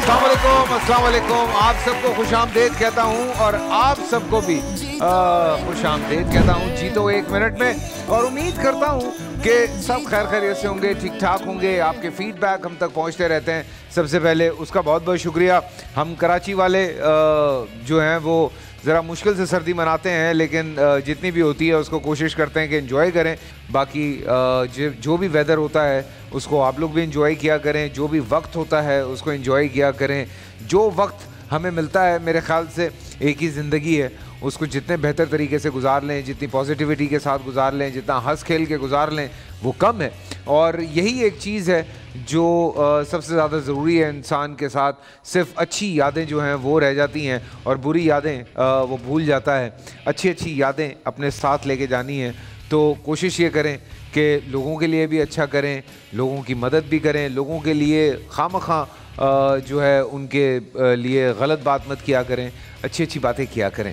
अस्सलाम वालेकुम। आप सबको खुशामदीद कहता हूँ और आप सबको भी खुशामदीद कहता हूँ जीतो एक मिनट में। और उम्मीद करता हूँ कि सब खैर खैरियत से होंगे, ठीक ठाक होंगे। आपके फीडबैक हम तक पहुँचते रहते हैं, सबसे पहले उसका बहुत बहुत शुक्रिया। हम कराची वाले जो हैं वो ज़रा मुश्किल से सर्दी मनाते हैं, लेकिन जितनी भी होती है उसको कोशिश करते हैं कि एंजॉय करें। बाकी जो भी वेदर होता है उसको आप लोग भी एंजॉय किया करें, जो भी वक्त होता है उसको एंजॉय किया करें। जो वक्त हमें मिलता है, मेरे ख़्याल से एक ही ज़िंदगी है, उसको जितने बेहतर तरीके से गुजार लें, जितनी पॉजिटिविटी के साथ गुजार लें, जितना हंस खेल के गुजार लें, वो कम है। और यही एक चीज़ है जो सबसे ज़्यादा ज़रूरी है इंसान के साथ। सिर्फ अच्छी यादें जो हैं वो रह जाती हैं और बुरी यादें वो भूल जाता है। अच्छी अच्छी यादें अपने साथ लेके जानी है, तो कोशिश ये करें कि लोगों के लिए भी अच्छा करें, लोगों की मदद भी करें, लोगों के लिए खामखा जो है उनके लिए गलत बात मत किया करें, अच्छी अच्छी बातें किया करें।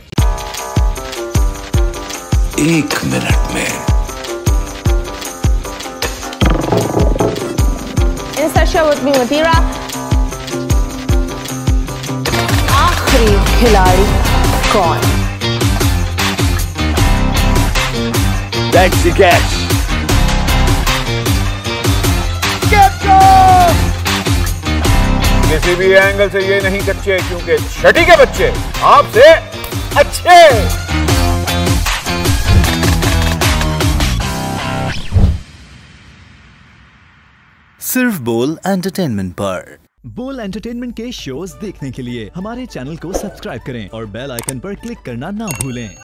एक मिनट में आखिरी खिलाड़ी कौन? That's the catch. किसी भी एंगल से ये नहीं कच्चे, क्योंकि छठी के बच्चे आपसे अच्छे। सिर्फ बोल एंटरटेनमेंट पर। बोल एंटरटेनमेंट के शोज देखने के लिए हमारे चैनल को सब्सक्राइब करें और बेल आइकन पर क्लिक करना ना भूलें।